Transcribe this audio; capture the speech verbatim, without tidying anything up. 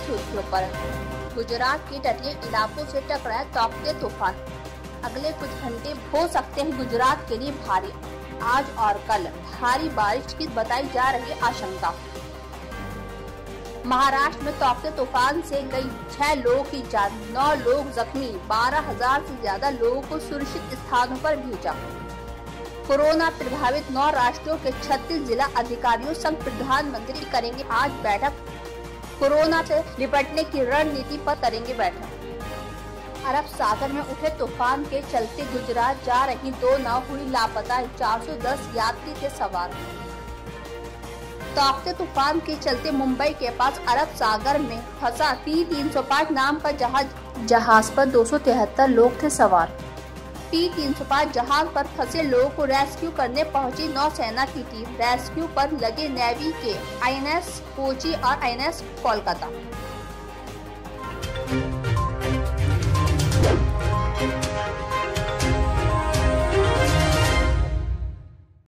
सुर्खियों पर। गुजरात के तटीय इलाकों से टकराया तौकते तूफान। अगले कुछ घंटे हो सकते हैं गुजरात के लिए भारी। आज और कल भारी बारिश की बताई जा रही आशंका। महाराष्ट्र में तौकते तूफान से गई छह लोगों की जान, नौ लोग जख्मी, बारह हजार से ज्यादा लोगों को सुरक्षित स्थानों पर भेजा। कोरोना प्रभावित नौ राज्यों के छत्तीस जिला अधिकारियों संग प्रधानमंत्री करेंगे आज बैठक। कोरोना से निपटने की रणनीति पर करेंगे बैठक। अरब सागर में उठे तूफान के चलते गुजरात जा रही दो नाव हुई लापता, चार सौ दस यात्री थे सवार। तौकते तूफान के चलते मुंबई के पास अरब सागर में फंसा पी तीन सौ पाँच नाम का जहाज जहाज पर दो सौ तिहत्तर लोग थे सवार। पी तीन सौ पाँच जहाज पर फंसे लोगों को रेस्क्यू करने पहुंची नौसेना की टीम। रेस्क्यू पर लगे नेवी के आई एन एस कोची और आई एन एस कोलकाता।